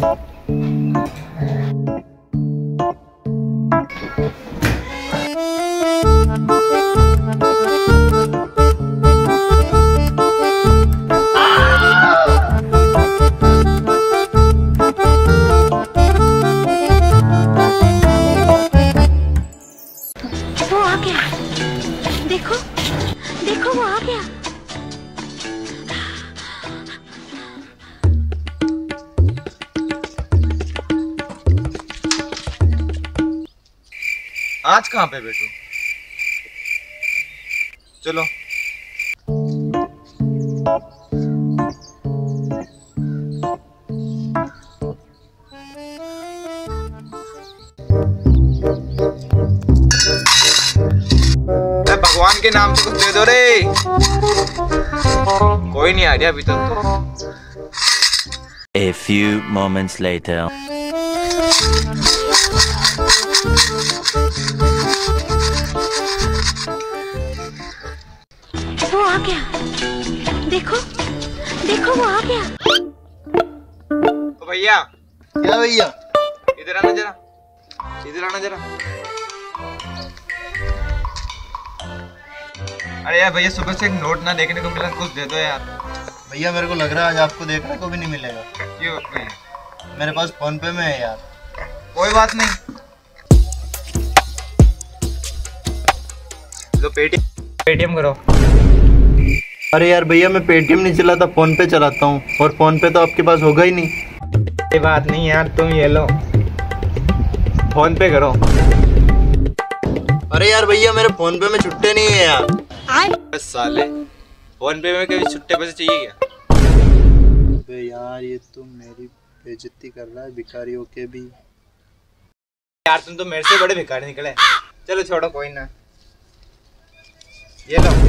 देखो देखो वो आ गया। आज कहाँ पे बैठू? चलो भगवान के नाम से कुछ दे दो रे। कोई नहीं आ गया अभी तक। A few moments later. वो आ गया। देखो देखो वो आ गया। तो भैया। क्या भैया? इधर आना जरा, इधर आना जरा। अरे यार भैया, सुबह से एक नोट ना देखने को मिला, कुछ दे दो यार। भैया मेरे को लग रहा है आज आपको देखने को भी नहीं मिलेगा। क्यों भैया? मेरे पास फोन पे में है यार। कोई बात नहीं, लो पेटीएम करो। अरे यार भैया, मैं पेटीएम नहीं चलाता, फोन पे चलाता हूँ, और फोन पे तो आपके पास होगा ही नहीं। कोई बात नहीं यार, तुम ये लो, फोन पे करो। अरे यार भैया, मेरे फोन पे में छुट्टे नहीं है यार। बस साले, फोन पे में कभी छुट्टे पैसे चाहिए क्या? अबे यार, ये तो मेरी बेइज्जती कर रहा है भिखारियों के भी। यार तुम तो मेरे से बड़े भिखारी निकले। चलो छोड़ो, कोई ना, ये लो,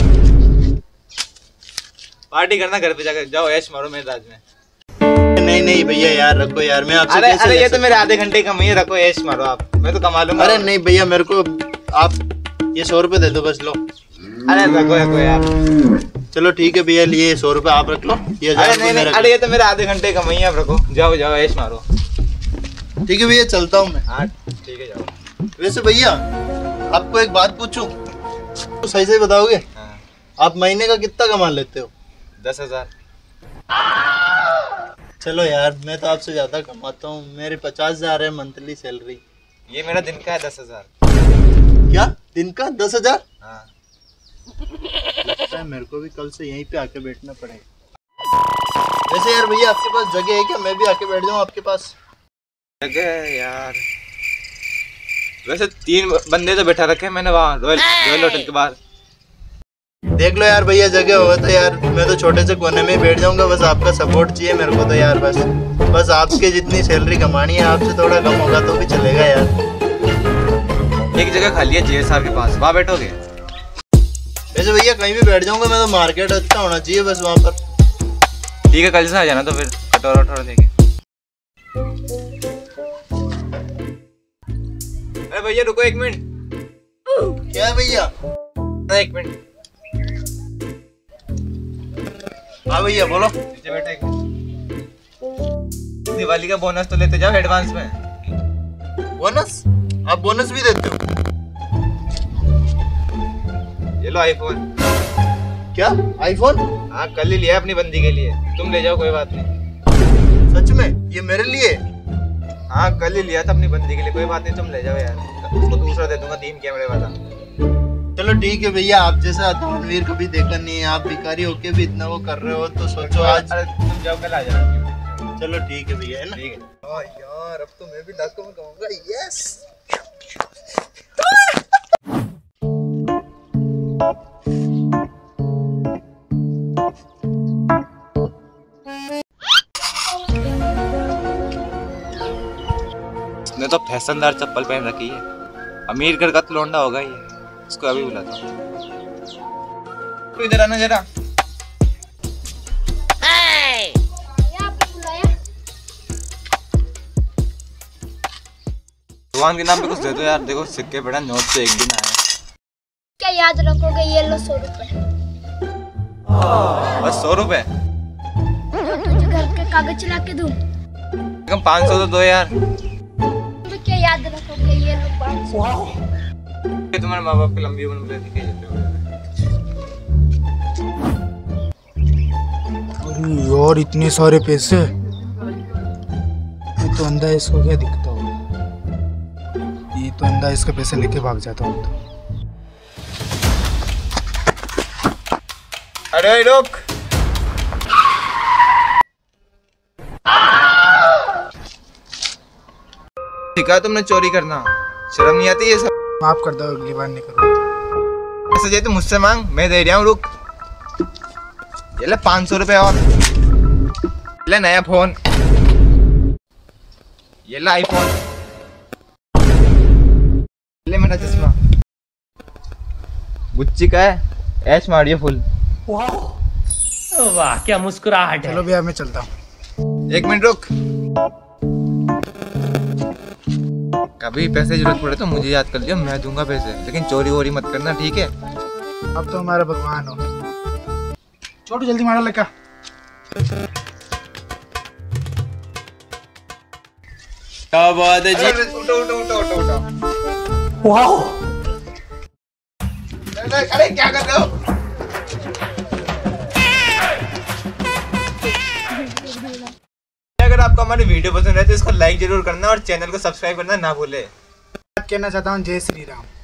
पार्टी करना घर पे जाकर, जाओ ऐश मारो मेरे राज में। नहीं नहीं भैया यार, रखो यार, मैं आपसे अरे ये तो मेरे आधे घंटे कम ही, रखो ऐश मारो आप, मैं तो कमा लूंगा। अरे नहीं भैया, मेरे को आप ये 100 रुपए दे दो बस, लो। अरे रखो यार। चलो ठीक है भैया, लिए 100 रुपए आप रख लो। ये अरे नहीं, अरे ये तो मेरे आधे घंटे कम ही, आप रखो, जाओ जाओ ऐश मारो। ठीक है भैया, चलता हूँ मैं। हाँ ठीक है, जाओ। वैसे भैया, आपको एक बात पूछूं, तो सही से बताओगे? हाँ। आप महीने का कितना कमा लेते हो? 10,000। चलो यार, मैं तो आपसे ज्यादा कमाता हूँ, मेरे 50,000 है मंथली सैलरी। ये मेरा दिन का है 10,000। क्या दिन का 10,000? हाँ। लगता है मेरे को भी कल से यहीं पे आके बैठना पड़ेगा। वैसे यार भैया, आपके पास जगह है क्या? मैं भी आके बैठ जाऊँ आपके पास। जगह है यार, वैसे 3 बंदे तो बैठा रखे हैं मैंने वहाँ रॉयल होटल के बाहर। देख लो यार भैया, जगह होगा तो यार मैं तो छोटे से कोने में ही बैठ जाऊंगा, बस आपका सपोर्ट चाहिए मेरे को तो यार। बस आपके जितनी सैलरी कमानी है, आपसे थोड़ा कम होगा तो भी चलेगा यार। एक जगह खाली है जेएस साहब के पास, वहाँ बैठोगे? वैसे भैया कहीं भी बैठ जाऊंगा मैं तो, मार्केट अच्छा होना चाहिए बस वहाँ पर। ठीक है, कल से आ जाना तो फिर कटोरा वटोरा देके। अरे भैया रुको 1 मिनट। क्या है भैया? 1 मिनट। हाँ भैया बोलो। नीचे बैठो 1 मिनट। दिवाली का बोनस तो लेते जाओ एडवांस में। बोनस? आप बोनस भी देते हो? ये लो आईफोन। क्या आईफोन? हाँ, कल ही लिया अपनी बंदी के लिए, तुम ले जाओ, कोई बात नहीं। सच में? ये मेरे लिए? हाँ कल ही लिया था अपनी बंदी के लिए, कोई बात नहीं, तुम ले जाओ यार, उसको दूसरा दे दूंगा 3 कैमरे वाला। चलो ठीक है भैया, आप जैसा धनवीर कभी देखा नहीं है, आप भिखारी होके भी इतना वो कर रहे हो, तो सोचो आज। अरे तुम जाओ, कल आ जाओ। चलो ठीक है भैया, है ना? ठीक है। यार अब तो मैं भी लाखों में कमाऊंगा। यस। इसने तो फैशनदार चप्पल पहन रखी है, अमीर घर का तो लौंडा होगा ये, इसको अभी बुलाता हूँ। तो इधर आना जरा। भगवान के नाम पे कुछ दे दो यार, देखो सिक्के पड़ा, नोट से 1 दिन आया। क्या याद रखोगे? ये लो 100 रुपए। बस 100 रुपए? तुझे घर के कागज ला के दूं? कम 500 तो दो यार। तो क्या याद रखोगे ये लोग 500? तुम्हारे माँ बाप की लंबी उम्र में दिखे जाते हो। अरे यार इतने सारे पैसे, ये तो अंधा इसको क्या दिखता होगा। ये तो अंधा इसके पैसे लेके भाग जाता हूँ तो। अरे रुक, सिखा तुमने चोरी करना, शर्म नहीं आती ये सब? माफ कर दो, अगली बार नहीं करूँगा। ऐसे तो मुझसे मांग, मैं दे रहा हूँ। रुक, ये ले 500 रुपए और ले नया फोन, ये ले आईफोन, ले मेरा चश्मा। गुच्ची का है, ऐश मारियो फुल। वाह क्या मुस्कुराहट है। चलो भैया मैं चलता हूँ। 1 मिनट रुक, कभी पैसे जरूरत पड़े तो मुझे याद कर लियो, मैं दूंगा पैसे, लेकिन चोरी वोरी मत करना, ठीक है? अब तो हमारे भगवान हो। छोटू जल्दी मारा लड़का। क्या बात है जी? उठो उठो उठो उठो उठो। वाह अरे क्या कर रहे हो? अगर आपको हमारी वीडियो पसंद है तो इसको लाइक जरूर करना और चैनल को सब्सक्राइब करना ना भूले। कहना चाहता हूँ जय श्री राम।